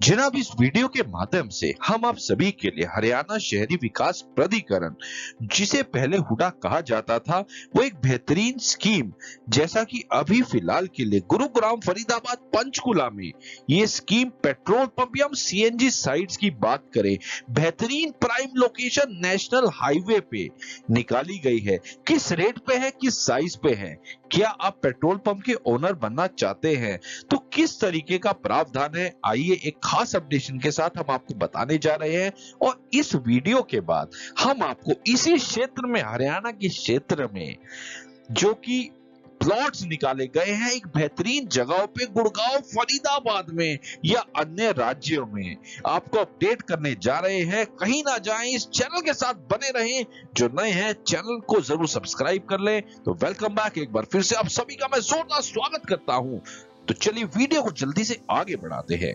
जनाब, इस वीडियो के माध्यम से हम आप सभी के लिए हरियाणा शहरी विकास प्राधिकरण, जिसे पहले हुडा कहा जाता था, वो एक बेहतरीन स्कीम, जैसा कि अभी फिलहाल के लिए गुरुग्राम, फरीदाबाद, पंचकुला में ये स्कीम पेट्रोल पंप या हम सीएनजी साइट्स की बात करें, बेहतरीन प्राइम लोकेशन नेशनल हाईवे पे निकाली गई है। किस रेट पे है, किस साइज पे है, क्या आप पेट्रोल पंप के ओनर बनना चाहते हैं तो किस तरीके का प्रावधान है, आइए एक खास अपडेशन के साथ हम आपको बताने जा रहे हैं। और इस वीडियो के बाद हम आपको इसी क्षेत्र में, हरियाणा के क्षेत्र में जो कि प्लॉट्स निकाले गए हैं एक बेहतरीन जगहों पे, गुड़गांव, फरीदाबाद में या अन्य राज्यों में, आपको अपडेट करने जा रहे हैं। कहीं ना जाएं, इस चैनल के साथ बने रहें। जो नए हैं चैनल को जरूर सब्सक्राइब कर लें। तो वेलकम बैक, एक बार फिर से आप सभी का मैं जोरदार स्वागत करता हूं। तो चलिए वीडियो को जल्दी से आगे बढ़ाते हैं।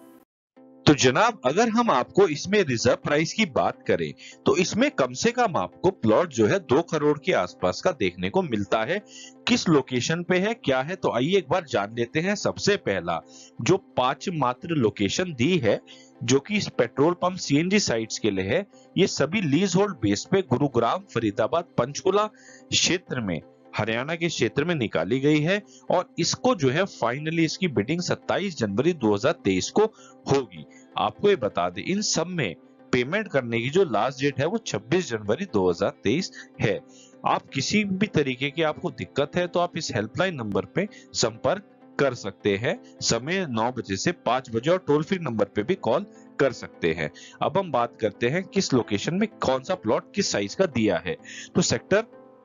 तो जनाब, अगर हम आपको इसमें रिजर्व प्राइस की बात करें तो इसमें कम से कम आपको प्लॉट जो है 2 करोड़ के आसपास का देखने को मिलता है। किस लोकेशन पे है, क्या है, तो आइए एक बार जान लेते हैं। सबसे पहला जो 5 मात्र लोकेशन दी है जो कि इस पेट्रोल पंप सीएनजी साइट्स के लिए है, ये सभी लीज होल्ड बेस पे गुरुग्राम, फरीदाबाद, पंचकुला क्षेत्र में, हरियाणा के क्षेत्र में निकाली गई है। और इसको जो है फाइनली इसकी बिडिंग 27 जनवरी 2023 को होगी। आपको ये बता दें, इन सब में पेमेंट करने की जो लास्ट डेट है वो 26 जनवरी 2023 है। आप किसी भी तरीके की आपको दिक्कत है तो आप इस हेल्पलाइन नंबर पे संपर्क कर सकते हैं। समय 9 बजे से 5 बजे, और टोल फ्री नंबर पे भी कॉल कर सकते हैं। अब हम बात करते हैं किस लोकेशन में कौन सा प्लॉट किस साइज का दिया है। तो sector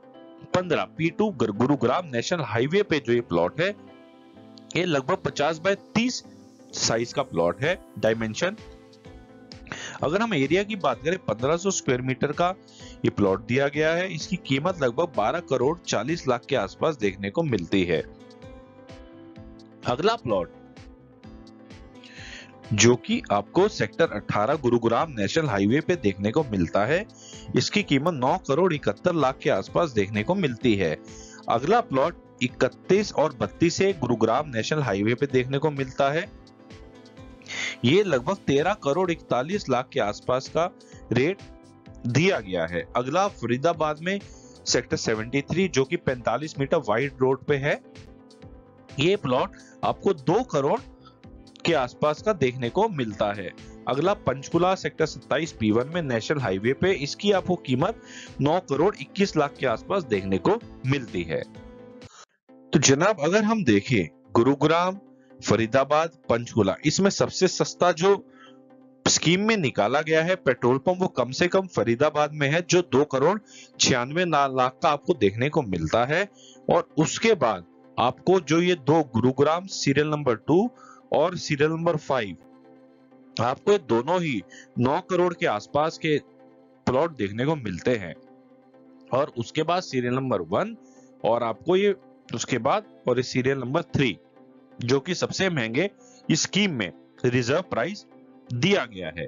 15 P2 Gurugram national highway पे जो ये प्लॉट है, ये लगभग 50 बाय 30 साइज का प्लॉट है। डायमेंशन, अगर हम एरिया की बात करें, 1500 स्क्वायर मीटर का ये प्लॉट दिया गया है। इसकी कीमत लगभग 12 करोड़ 40 लाख के आसपास देखने को मिलती है। अगला प्लॉट जो कि आपको सेक्टर 18 गुरुग्राम नेशनल हाईवे पे देखने को मिलता है, इसकी कीमत 9 करोड़ 71 लाख के आसपास देखने को मिलती है। अगला प्लॉट 31 और 32 से गुरुग्राम नेशनल हाईवे पे देखने को मिलता है। ये लगभग 13 करोड़ 41 लाख के आसपास का रेट दिया गया है। अगला फरीदाबाद में सेक्टर 73 जो कि 45 मीटर वाइड रोड पे है, ये प्लॉट आपको 2 करोड़ के आसपास का देखने को मिलता है। अगला पंचकुला सेक्टर 27 P1 में नेशनल हाईवे पे, इसकी आपको कीमत 9 करोड़ 21 लाख के आसपास देखने को मिलती है। तो जनाब, अगर हम देखें गुरुग्राम, फरीदाबाद, पंचकुला, इसमें सबसे सस्ता जो स्कीम में निकाला गया है पेट्रोल पंप, वो कम से कम फरीदाबाद में है, जो 2 करोड़ 96 लाख का आपको देखने को मिलता है। और उसके बाद आपको जो ये 2 गुरुग्राम सीरियल नंबर 2 और सीरियल नंबर 5, आपको ये दोनों ही 9 करोड़ के आसपास के प्लॉट देखने को मिलते हैं। और उसके बाद सीरियल नंबर 1 और आपको ये उसके बाद और इस सीरियल नंबर 3 जो कि सबसे महंगे इस स्कीम में रिजर्व प्राइस दिया गया है।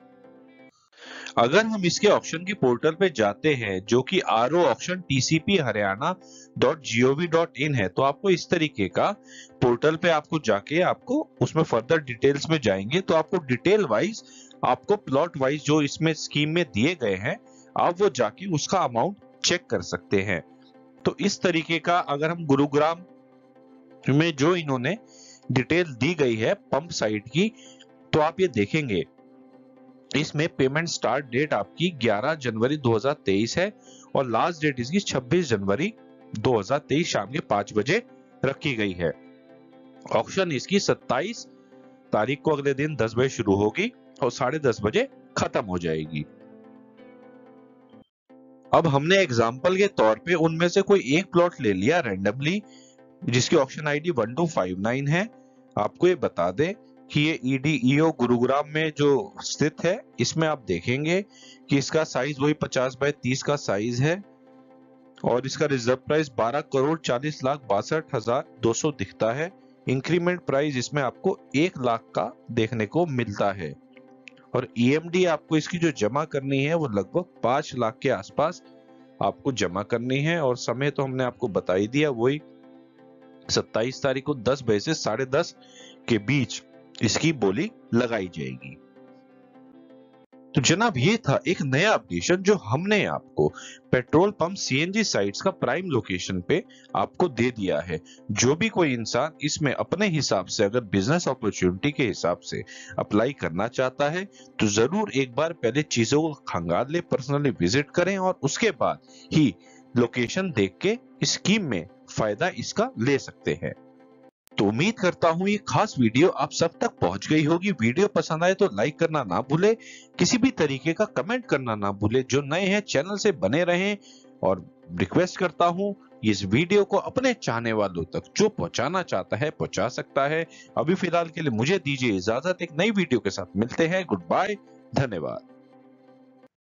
अगर हम इसके ऑक्शन के पोर्टल पे जाते हैं जो कि RO ऑक्शन tcpharyana.gov.in है, तो आपको इस तरीके का पोर्टल पे आपको जाके आपको उसमें फर्दर डिटेल्स में जाएंगे तो आपको डिटेल वाइज, आपको प्लॉट वाइज जो इसमें स्कीम में दिए गए हैं, आप वो जाके उसका अमाउंट चेक कर सकते हैं। तो इस तरीके का अगर हम गुरुग्राम में जो इन्होंने डिटेल दी गई है पंप साइट की, तो आप ये देखेंगे इसमें पेमेंट स्टार्ट डेट आपकी 11 जनवरी 2023 है और लास्ट डेट इसकी 26 जनवरी 2023 शाम के 5 बजे रखी गई है। ऑक्शन इसकी 27 तारीख को अगले दिन 10 बजे शुरू होगी और 10:30 बजे खत्म हो जाएगी। अब हमने एग्जाम्पल के तौर पे उनमें से कोई एक प्लॉट ले लिया रैंडमली, जिसकी ऑक्शन आईडी 1259 है। आपको ये बता दें कि ये EDEO गुरुग्राम में जो स्थित है, इसमें आप देखेंगे कि इसका साइज वही 50 बाय 30 का साइज है और इसका रिजर्व प्राइस 12 करोड़ 40 लाख 62,200 दिखता है। इंक्रीमेंट प्राइस इसमें आपको 1 लाख का देखने को मिलता है और EMD आपको इसकी जो जमा करनी है वो लगभग 5 लाख के आसपास आपको जमा करनी है। और समय तो हमने आपको बता ही दिया, वही 27 तारीख को 10 बजे से 10:30 के बीच इसकी बोली लगाई जाएगी। तो जनाब ये था एक नया अपडेशन जो हमने आपको पेट्रोल पंप सीएनजी साइट्स का प्राइम लोकेशन पे आपको दे दिया है। जो भी कोई इंसान इसमें अपने हिसाब से अगर बिजनेस अपॉर्चुनिटी के हिसाब से अप्लाई करना चाहता है तो जरूर एक बार पहले चीजों को खंगाल ले, पर्सनली विजिट करें और उसके बाद ही लोकेशन देख के इस स्कीम में फायदा इसका ले सकते हैं। तो उम्मीद करता हूँ ये खास वीडियो आप सब तक पहुंच गई होगी। वीडियो पसंद आए तो लाइक करना ना भूले, किसी भी तरीके का कमेंट करना ना भूले। जो नए हैं चैनल से बने रहें और रिक्वेस्ट करता हूँ इस वीडियो को अपने चाहने वालों तक जो पहुंचाना चाहता है पहुंचा सकता है। अभी फिलहाल के लिए मुझे दीजिए इजाजत, एक नई वीडियो के साथ मिलते हैं। गुड बाय, धन्यवाद।